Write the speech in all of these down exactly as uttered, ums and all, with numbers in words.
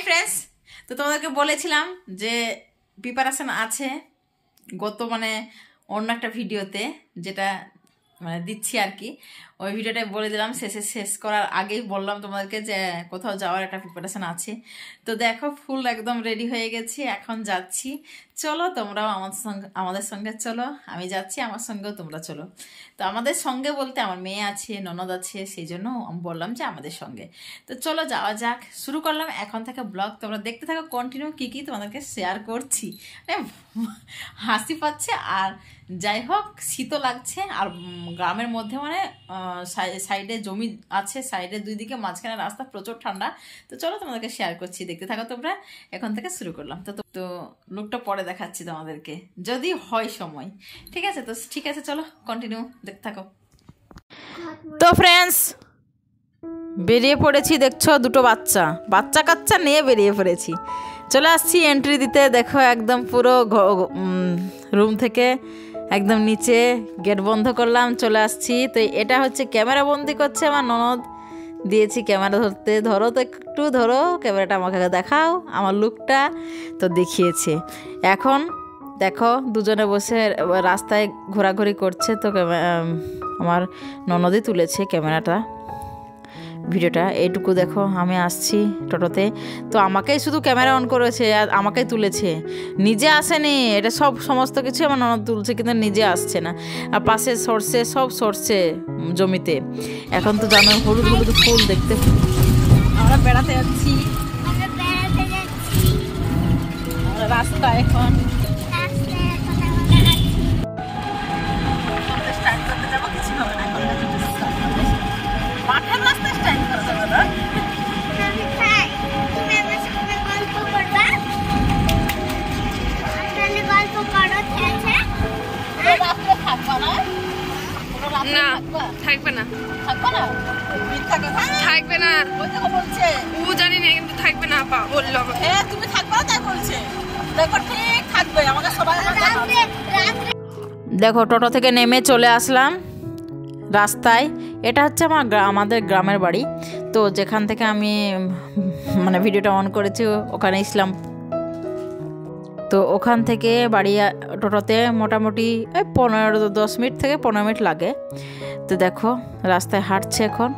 Friends, তো তোমাদেরকে বলেছিলাম যে প্রিপারেশন আছে গত মানে অন্য একটা ভিডিওতে, যেটা মানে দিচ্ছি আর কি, ওই ভিডিওটাই বলে দিলাম। শেষে শেষ করার আগেই বললাম তোমাদেরকে যে কোথাও যাওয়ার একটা প্রিপারেশন আছে। তো দেখো ফুল একদম রেডি হয়ে গেছি, এখন যাচ্ছি। চলো তোমরাও আমাদের সঙ্গে আমাদের সঙ্গে চলো, আমি যাচ্ছি, আমার সঙ্গেও তোমরা চলো। তো আমাদের সঙ্গে বলতে আমার মেয়ে আছে, ননদ আছে, সেই জন্য আমি বললাম যে আমাদের সঙ্গে। তো চলো যাওয়া যাক, শুরু করলাম এখন থেকে ব্লগ। তোমরা দেখতে থাকো কন্টিনিউ, কী কী তোমাদেরকে শেয়ার করছি। হাসি পাচ্ছে, আর যাই হোক শীতও লাগছে, আর গ্রামের মধ্যে মানে সাইডে জমি আছে, সাইডে দুই দিকে, মাঝখানে রাস্তা, প্রচুর ঠান্ডা। তো চলো তোমাদেরকে শেয়ার করছি, দেখতে থাকো তোমরা। এখন থেকে শুরু করলাম। তো তো লুকটা পরে দেখাচ্ছি তোমাদেরকে, যদি হয় সময়। ঠিক আছে? তো ঠিক আছে, চলো কন্টিনিউ দেখতে থাকো। তো ফ্রেন্ডস, বেরিয়ে পড়েছি, দেখছো দুটো বাচ্চা বাচ্চা কাচ্চা নিয়ে বেরিয়ে পড়েছি। চলে আসছি এন্ট্রি দিতে। দেখো একদম পুরো রুম থেকে একদম নিচে গেট বন্ধ করলাম, চলে আসছি। তো এটা হচ্ছে ক্যামেরা বন্দি করছে আমার ননদ, দিয়েছি ক্যামেরা ধরতে। ধরো তো একটু ধরো, ক্যামেরাটা আমাকে দেখাও আমার লুকটা। তো দেখিয়েছে। এখন দেখো দুজনে বসে রাস্তায় ঘোরাঘুরি করছে। তো আমার ননদই তুলেছে ক্যামেরাটা, ভিডিওটা। এইটুকু দেখো, আমি আসছি টোটোতে, তো আমাকেই শুধু ক্যামেরা অন করেছে আর আমাকেই তুলেছে, নিজে আসেনি। এটা সব সমস্ত কিছু আমার ননদ তুলছে, কিন্তু নিজে আসছে না। আর পাশে সরষে, সব সরষে জমিতে। এখন তো জানো হলুদ হলুদ ফুল দেখতে। আমরা বেড়াতে যাচ্ছি রাস্তা, এখন স্টার্ট করতে যাবো, কিছু হবে না। মাঠের রাস্তায় স্টাইল করা যাবে না। না থাকবে না, থাকবে না, বলছে ও জানি না, কিন্তু থাকবে না। পা বললো হ্যাঁ তুমি থাকবে না, তাই বলছে। দেখো ঠিক থাকবে, আমাকে সবাই। দেখো টোটো থেকে নেমে চলে আসলাম রাস্তায়। এটা হচ্ছে আমার আমাদের গ্রামের বাড়ি। তো যেখান থেকে আমি মানে ভিডিওটা অন করেছি ওখানে ছিলাম। তো ওখান থেকে বাড়ি টোটোতে মোটামুটি ওই পনেরো দশ মিনিট থেকে পনেরো মিনিট লাগে। তো দেখো রাস্তায় হাঁটছে এখন,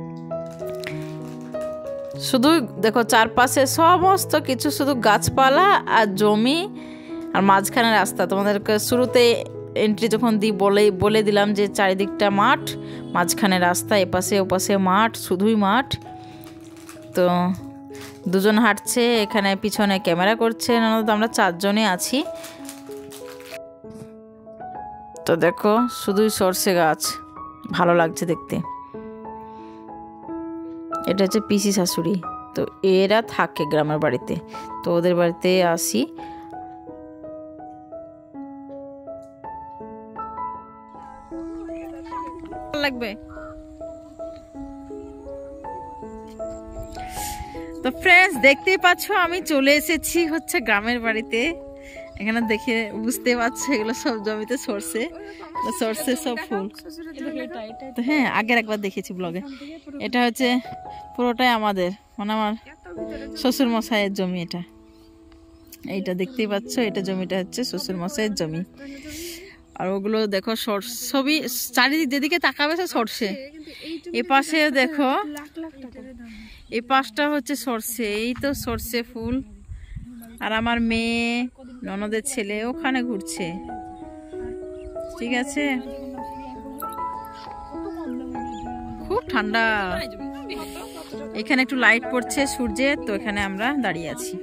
শুধু দেখো চারপাশে সমস্ত কিছু শুধু গাছপালা আর জমি, আর মাঝখানে রাস্তা। তোমাদেরকে শুরুতে এন্ট্রি যখন দিই বলে বলে দিলাম যে চারিদিকটা মাঠ, মাঝখানে রাস্তা, এপাশে ওপাশে মাঠ, শুধুই মাঠ। তো দুজন হাঁটছে, এখানে পিছনে ক্যামেরা করছে ননদ, আমরা চারজনে আছি। তো দেখো শুধুই সরষে গাছ, ভালো লাগছে দেখতে। এটা হচ্ছে পিসি শাশুড়ি, তো এরা থাকে গ্রামের বাড়িতে, তো ওদের বাড়িতে আসি। লাগবে। তো ফ্রেন্ডস দেখতেই পাচ্ছ আমি চলে এসেছি হচ্ছে গ্রামের বাড়িতে। এখানে দেখে বুঝতে পারছো এগুলো সব জমিতে সরষে, সরষে সব ফুল। তো হ্যাঁ আগের একবার দেখেছি ব্লগে। এটা হচ্ছে পুরোটাই আমাদের, মানে আমার শ্বশুর মশাইয়ের জমি। এটা এইটা দেখতেই পাচ্ছ, এটা জমিটা হচ্ছে শ্বশুর মশাইয়ের জমি। আর ওগুলো দেখো সবই, চারিদিক যেদিকে তাকাবে সে সরষে। এ পাশে দেখো, এই পাশটা হচ্ছে সরষে, এই তো সরষে ফুল। আর আমার মেয়ে ননদের ছেলে ওখানে ঘুরছে। ঠিক আছে, খুব ঠান্ডা। এখানে একটু লাইট পড়ছে সূর্যের, তো এখানে আমরা দাঁড়িয়ে আছি।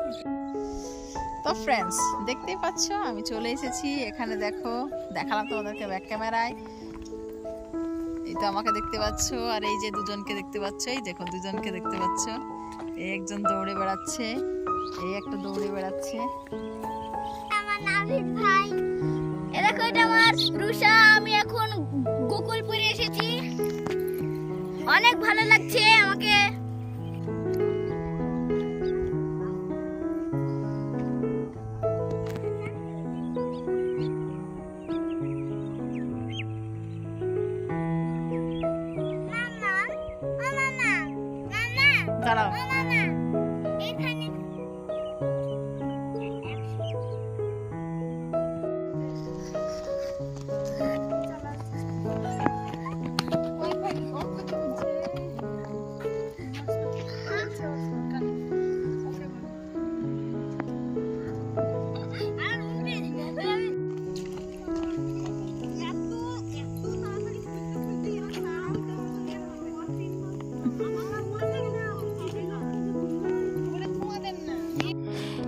তো ফ্রেন্ডস দেখতেই পাচ্ছ আমি চলে এসেছি এখানে। দেখো দেখালাম তোমাদেরকে ব্যাক ক্যামেরায়। এই তো আমাকে দেখতে পাচ্ছ, আর এই যে দুজনকে দেখতে পাচ্ছ, এই দেখো দুজনকে দেখতে পাচ্ছ। এই একজন দৌড়ে বেড়াচ্ছে, এই একটা দৌড়ে বেড়াচ্ছে। আমার নাভিদ ভাই, এই দেখো এটা আমার রুষা। আমি এখন গোকুলপুরে এসেছি, অনেক ভালো লাগছে আমাকে। দাঁড়াও, এখানে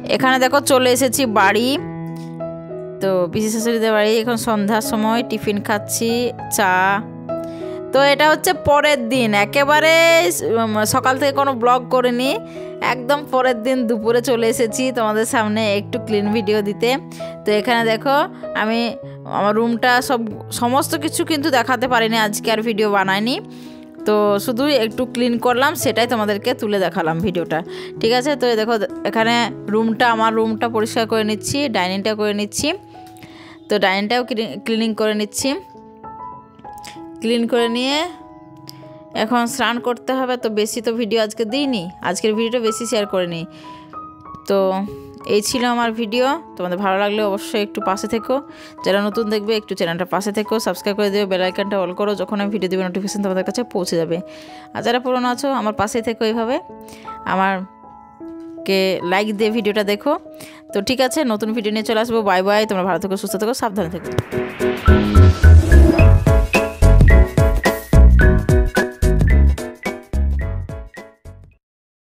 এখানে দেখো চলে এসেছি বাড়ি, তো পিসি শাশুড়িদের বাড়ি। এখন সন্ধ্যার সময় টিফিন খাচ্ছি, চা। তো এটা হচ্ছে পরের দিন, একেবারে সকাল থেকে কোনো ব্লগ করিনি, একদম পরের দিন দুপুরে চলে এসেছি তোমাদের সামনে একটু ক্লিন ভিডিও দিতে। তো এখানে দেখো আমি আমার রুমটা সব সমস্ত কিছু কিন্তু দেখাতে পারিনি, আজকে আর ভিডিও বানাইনি, তো শুধু একটু ক্লিন করলাম, সেটাই তোমাদেরকে তুলে দেখালাম ভিডিওটা, ঠিক আছে। তো দেখো এখানে রুমটা, আমার রুমটা পরিষ্কার করে নিচ্ছি, ডাইনিংটা করে নিচ্ছি, তো ডাইনিংটাও ক্লিনিং করে নিচ্ছি। ক্লিন করে নিয়ে এখন স্নান করতে হবে, তো বেশি তো ভিডিও আজকে দিইনি, আজকের ভিডিওটা বেশি শেয়ার করিনি। তো এই ছিল আমার ভিডিও, তোমাদের ভালো লাগলে অবশ্যই একটু পাশে থেকো, যারা নতুন দেখবে একটু চ্যানেলটা পাশে থেকো, সাবস্ক্রাইব করে দেবে, বেল আইকনটা অল করো, যখন আমি ভিডিও দেবে নোটিফিকেশন তোমাদের কাছে পৌঁছে যাবে। আর যারা পুরনো আছো আমার পাশে থেকো, এইভাবে আমারকে লাইক দিয়ে ভিডিওটা দেখো। তো ঠিক আছে, নতুন ভিডিও নিয়ে চলে আসবো। বাই বাই, তোমরা ভালো থেকো, সুস্থ থেকো, সাবধানে থেকো।